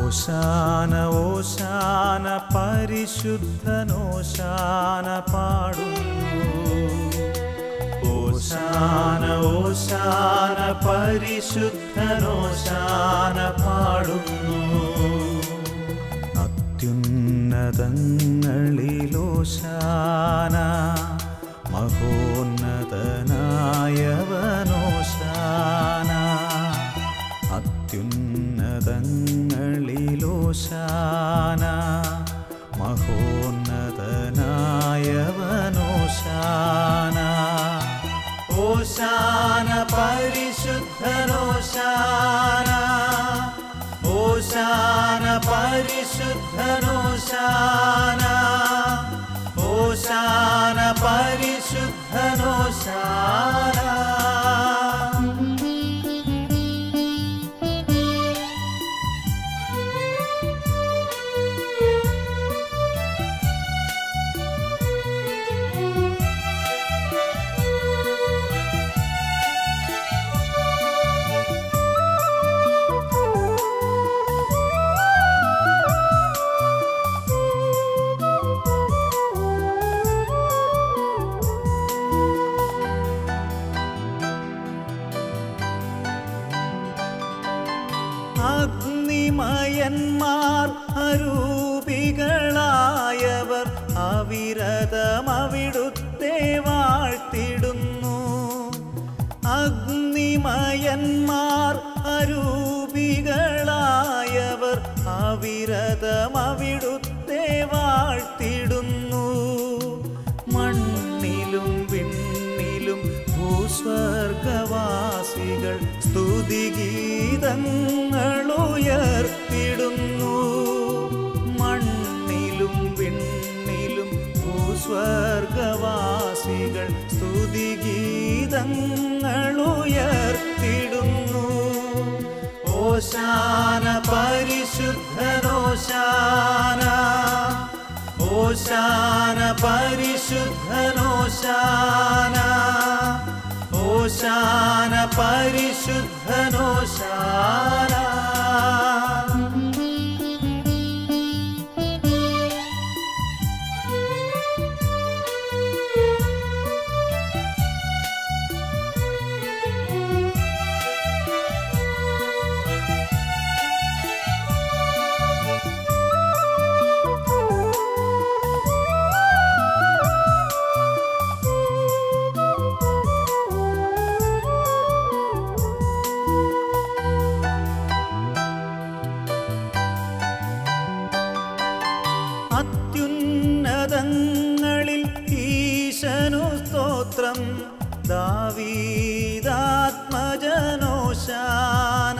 ഓശാന ഓശാന പരിശുദ്ധനോശാന പാടുന്നു. ഓശാന ഓശാന പരിശുദ്ധനോശാന പാടുന്നു. അത്യുന്നതങ്ങളിലോശാന മഹോന്നതനായവനോശാന. അത്യുന്നതങ്ങളിലോശാന മഹോന്നതനായവനോശാന. ഓശാന പരിശുദ്ധനോശാന. ഓശാന പരിശുദ്ധനോശാന. ഓശാന പരിശുദ്ധനോശാന. അഗ്നിമയന്മാർ അരൂപികളായവർ അവിരതമവിടുത്തെ വാഴ്ത്തിടുന്നു. അഗ്നിമയന്മാർ അരൂപികളായവർ അവിരതമവിടുത്തെ വാഴ്ത്തിടുന്നു. മണ്ണിലും വിണ്ണിലും ഭൂസ്വർഗവാസികൾ സ്തുതിഗീതങ്ങളുയർത്തിടുന്നു. മണ്ണിലും വിണ്ണിലും ഭൂസ്വർഗവാസികൾ സ്തുതിഗീതങ്ങളുയർത്തിടുന്നു. ഓശാന പരിശുദ്ധനോശാന. ഓശാന പരിശുദ്ധനോശാന. ഓശാന പരിശുദ്ധനോശാന. അത്യുന്നതങ്ങളിൽ ഈശനു സ്തോത്രം. ദാവീദാത്മജനോശാന.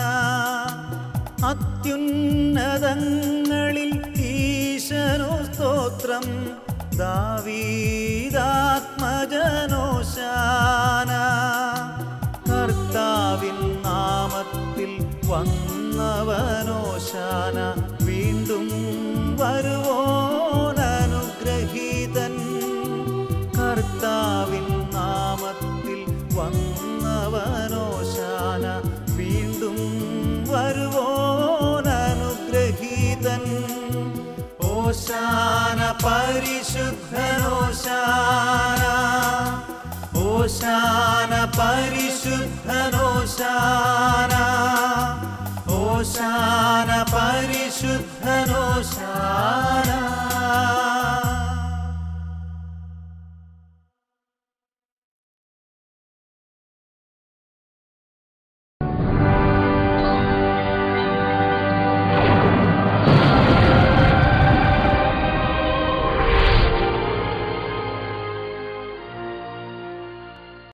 അത്യുന്നതങ്ങളിൽ ഈശനു സ്തോത്രം. ദാവീദാത്മജനോശാന. കർത്താവിൻ നാമത്തിൽ വന്നവനോശാന. വീണ്ടും വരുവോനനുഗ്രഹീതൻ. കർത്താവിൻ നാമത്തിൽ വന്നവനോശാന. വീണ്ടും വരുവോനനുഗ്രഹീതൻ. ഓശാന പരിശുദ്ധനോശാന. ഓശാന പരിശുദ്ധനോശാന. ഓശാന പരിശുദ്ധ